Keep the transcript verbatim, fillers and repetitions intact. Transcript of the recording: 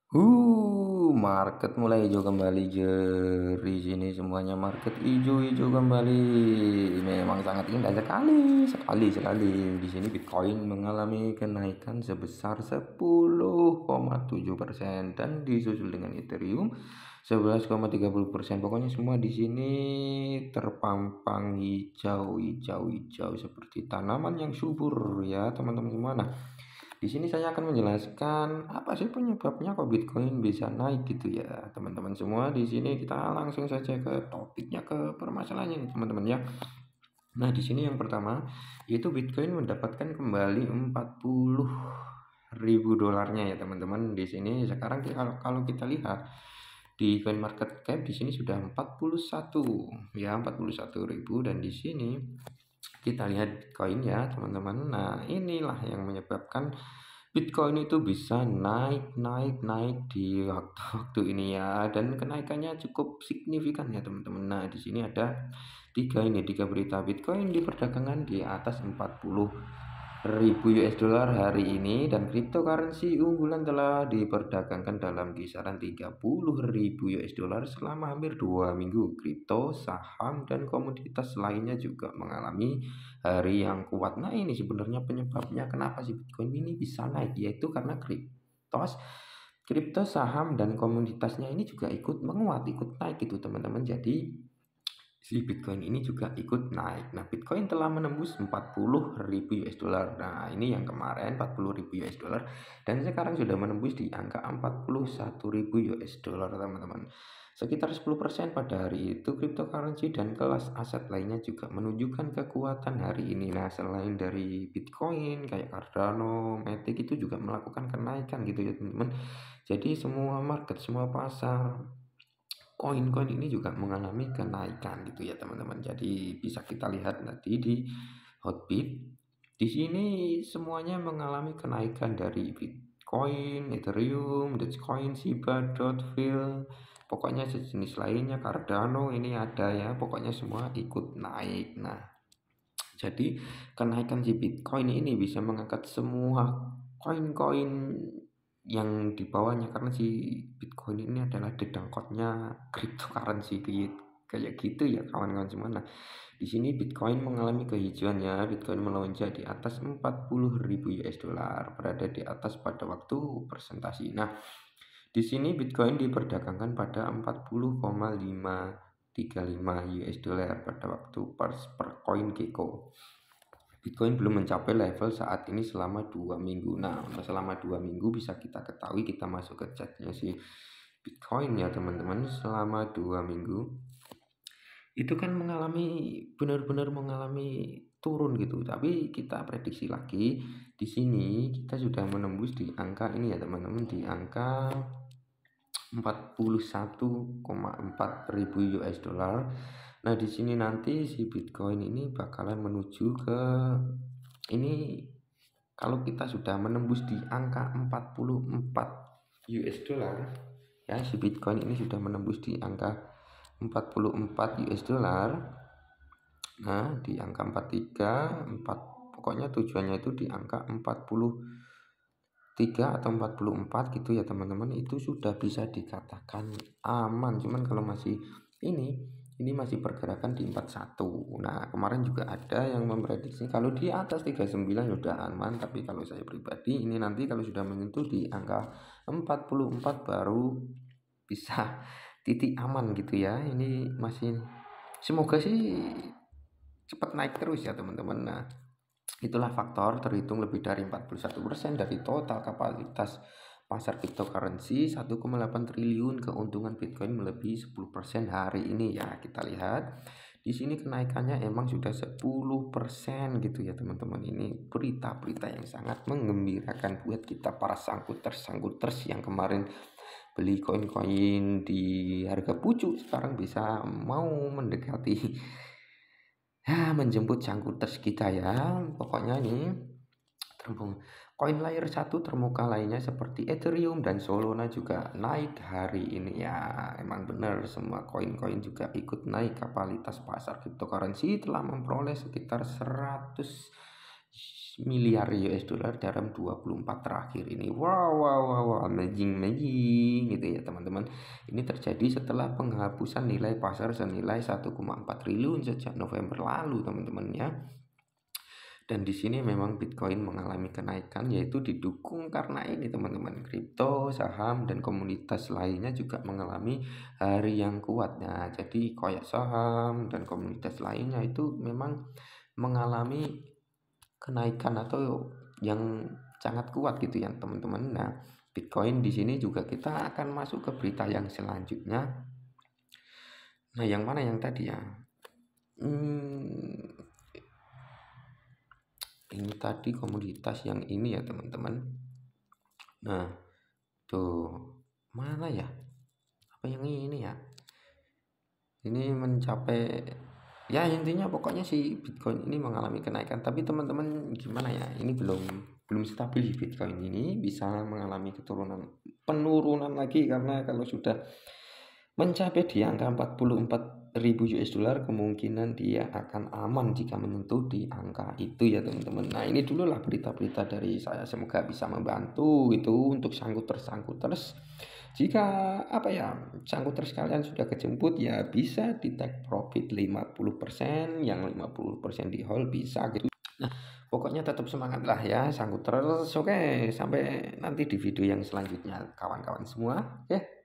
Uh, market mulai hijau kembali Jerry sini semuanya market hijau-hijau kembali. Memang sangat indah sekali, sekali sekali. Di sini Bitcoin mengalami kenaikan sebesar sepuluh koma tujuh persen dan disusul dengan Ethereum sebelas koma tiga puluh persen. Pokoknya semua di sini terpampang hijau, hijau, hijau seperti tanaman yang subur ya, teman-teman semua. Nah, di sini saya akan menjelaskan apa sih penyebabnya kok Bitcoin bisa naik gitu ya, teman-teman semua. Di sini kita langsung saja ke topiknya, ke permasalahannya nih, teman-teman ya. Nah, di sini yang pertama yaitu Bitcoin mendapatkan kembali empat puluh ribu dolarnya ya, teman-teman. Di sini sekarang kalau kalau kita lihat di coin market cap di sini sudah empat puluh satu ya, empat puluh satu ribu, dan di sini kita lihat Bitcoin ya, teman-teman. Nah, inilah yang menyebabkan Bitcoin itu bisa naik, naik, naik di waktu-waktu ini ya, dan kenaikannya cukup signifikan ya, teman-teman. Nah, di sini ada tiga ini, tiga berita. Bitcoin diperdagangkan di atas empat puluh ribu U S dollar hari ini, dan cryptocurrency unggulan telah diperdagangkan dalam kisaran tiga puluh ribu U S dollar selama hampir dua minggu. Kripto, saham, dan komoditas lainnya juga mengalami hari yang kuat. Nah, ini sebenarnya penyebabnya kenapa sih Bitcoin ini bisa naik, yaitu karena kriptos, kripto, saham, dan komoditasnya ini juga ikut menguat, ikut naik gitu, teman-teman. Jadi si Bitcoin ini juga ikut naik. Nah, Bitcoin telah menembus empat puluh ribu U S dollar. Nah, ini yang kemarin empat puluh ribu U S dollar, dan sekarang sudah menembus di angka empat puluh satu ribu U S dollar, teman-teman. Sekitar sepuluh persen pada hari itu. Cryptocurrency dan kelas aset lainnya juga menunjukkan kekuatan hari ini. Nah, selain dari Bitcoin kayak Cardano, Matic itu juga melakukan kenaikan gitu ya, teman-teman. Jadi semua market, semua pasar koin-koin ini juga mengalami kenaikan gitu ya, teman-teman. Jadi bisa kita lihat nanti di Hotbit. Di sini semuanya mengalami kenaikan dari Bitcoin, Ethereum, Dogecoin, Shiba, Dogecoin, pokoknya sejenis lainnya, Cardano ini ada ya. Pokoknya semua ikut naik. Nah, jadi kenaikan si Bitcoin ini bisa mengangkat semua koin-koin yang di bawahnya, karena si Bitcoin ini adalah dedangkotnya cryptocurrency kayak gitu ya, kawan-kawan semua. Nah, di sini Bitcoin mengalami kehijauan ya. Bitcoin melonjak di atas empat puluh ribu U S dollar, berada di atas pada waktu presentasi. Nah, di sini Bitcoin diperdagangkan pada empat puluh koma lima tiga lima U S dollar pada waktu per, per koin Gecko. Bitcoin belum mencapai level saat ini selama dua minggu. Nah, selama dua minggu bisa kita ketahui, kita masuk ke chatnya si Bitcoin ya, teman-teman. Selama dua minggu itu kan mengalami, benar-benar mengalami turun gitu. Tapi kita prediksi lagi, di sini kita sudah menembus di angka ini ya, teman-teman, di angka empat puluh satu koma empat ribu U S dollar. Nah, di sini nanti si Bitcoin ini bakalan menuju ke ini, kalau kita sudah menembus di angka empat puluh empat U S dollar ya, si Bitcoin ini sudah menembus di angka empat puluh empat U S dollar. Nah, di angka empat puluh tiga, empat, pokoknya tujuannya itu di angka empat puluh tiga atau empat puluh empat gitu ya, teman-teman. Itu sudah bisa dikatakan aman. Cuman kalau masih ini ini masih pergerakan di empat puluh satu. Nah, kemarin juga ada yang memprediksi kalau di atas tiga puluh sembilan sudah aman, tapi kalau saya pribadi ini nanti kalau sudah menyentuh di angka empat puluh empat baru bisa titik aman gitu ya. Ini masih, semoga sih cepat naik terus ya, teman-teman. Nah, itulah faktor terhitung lebih dari empat puluh satu persen dari total kapasitas pasar cryptocurrency satu koma delapan triliun. Keuntungan Bitcoin melebihi sepuluh persen hari ini ya. Kita lihat di sini kenaikannya emang sudah sepuluh persen gitu ya, teman-teman. Ini berita-berita yang sangat menggembirakan buat kita para sangkuters-sangkuters yang kemarin beli koin-koin di harga pucuk, sekarang bisa mau mendekati ya, menjemput sangkuters kita ya. Pokoknya nih, terhubung koin layer satu termuka lainnya seperti Ethereum dan Solana juga naik hari ini ya. Emang benar, semua koin-koin juga ikut naik. Kapasitas pasar cryptocurrency telah memperoleh sekitar seratus miliar U S dollar dalam dua puluh empat terakhir ini. Wow, wow, wow, wow, amazing, amazing gitu ya teman-teman. Ini terjadi setelah penghapusan nilai pasar senilai satu koma empat triliun sejak November lalu teman-teman ya. Dan di sini memang Bitcoin mengalami kenaikan, yaitu didukung karena ini teman-teman, kripto, saham dan komunitas lainnya juga mengalami hari yang kuat. Nah, jadi kayak saham dan komunitas lainnya itu memang mengalami kenaikan atau yang sangat kuat gitu ya teman-teman. Nah, Bitcoin di sini juga kita akan masuk ke berita yang selanjutnya. Nah, yang mana yang tadi ya? Hmm, ini tadi komoditas yang ini ya teman-teman. Nah, tuh mana ya? Apa yang ini ya? Ini mencapai, ya intinya pokoknya si Bitcoin ini mengalami kenaikan. Tapi teman-teman gimana ya? Ini belum belum stabil Bitcoin ini, bisa mengalami keturunan penurunan lagi, karena kalau sudah mencapai di angka empat puluh empat ribu U S dollar, kemungkinan dia akan aman jika menyentuh di angka itu ya teman-teman. Nah, ini dulu lah berita-berita dari saya, semoga bisa membantu itu untuk sangkuters-sangkuters. Jika apa ya, sangkuters kalian sudah kejemput ya bisa di take profit lima puluh persen, yang lima puluh persen di hold bisa gitu. Nah, pokoknya tetap semangat lah ya sangkuters. Oke, sampai nanti di video yang selanjutnya kawan-kawan semua. Oke.